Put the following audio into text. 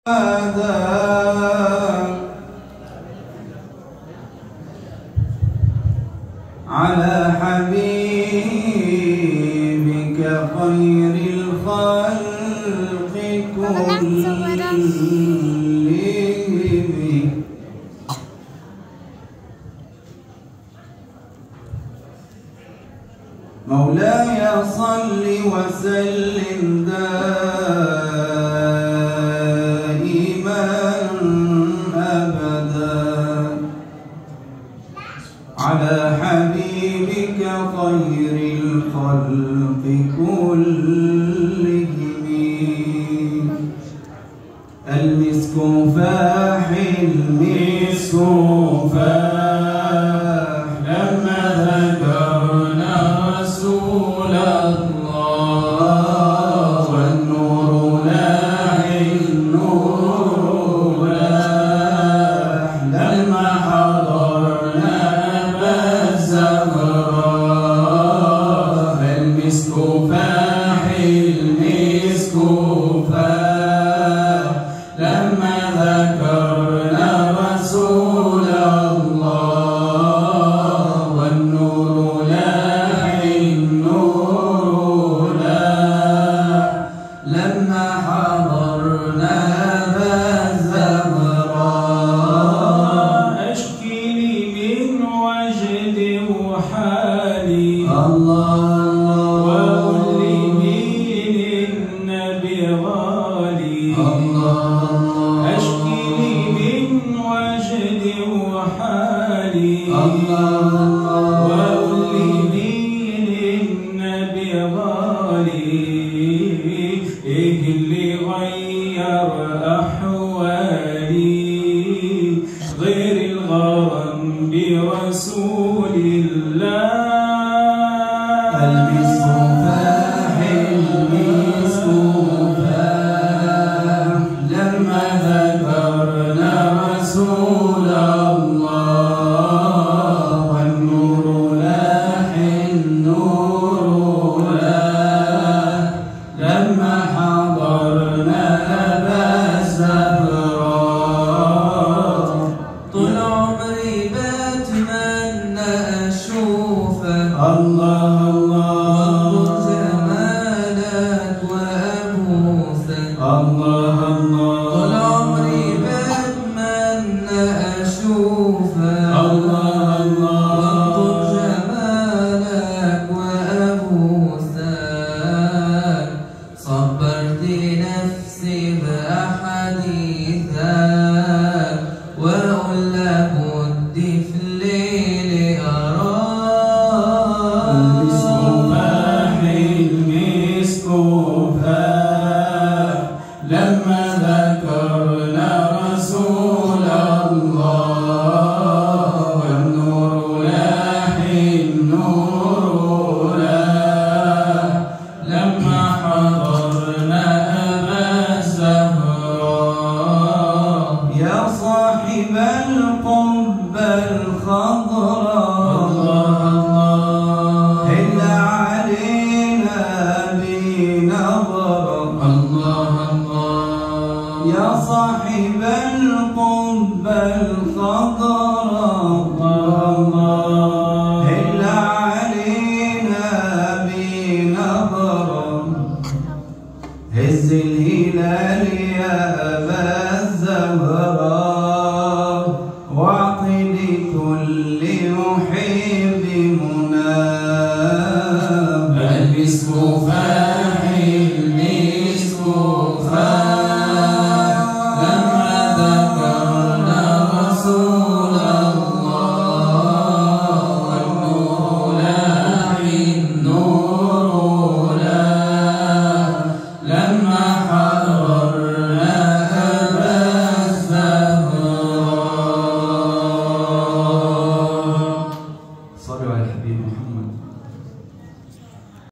على حبيبك خير الخلق كلهم مولاي صل وسلم دائما أبدا على حبيبك خير الخلق كلهم المسك فاح المسك فاح لما ذكرنا رسول الله والنور لاح النور لاح لما حضرنا الزهراء المسك فاح المسك فاح لما ذكرنا رسول الله والنور لاح النور لاح لما حضرنا الزهراء أشكي من وجدي وحالي وأقول لمين النبي غالي أشكي من وجدي وحالي وأقول لمين النبي غالي إيه اللي غير أحوالي غير الغرام برسول الله المسك فاح المسك فاح لما ذكرنا رسول الله والنور لاح النور لاح لما حضرنا أبا الزهراء طول عمري بتمنى أشوفك الله وانظر جمالك وأبوسك الله طول عمري بتمنى أشوفك الله وانظر جمالك وأبوسك صبرت نفسي بأحاديثك وأقول لابد في الليل أراك المسك فاح المسك فاح لما ذكرنا رسول الله والنور لاح النور لاح لما حضرنا أبا الزهراء يا صاحب القبة الخضراء هل علينا بنظرة يا صاحب القبة الخضراء هل علينا بنظرة هز الهلال يا أبا الزهراء واعطي لكل محب منام المسك